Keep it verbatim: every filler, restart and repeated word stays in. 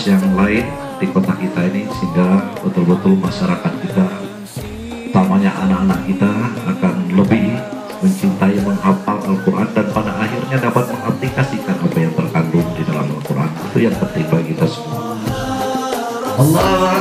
yang lain di kota kita ini, sehingga betul-betul masyarakat kita, utamanya anak-anak kita, akan lebih mencintai, menghafal Al-Quran, dan pada akhirnya dapat mengaplikasikan apa yang terkandung di dalam Al-Quran. Itu yang penting bagi kita semua. Allah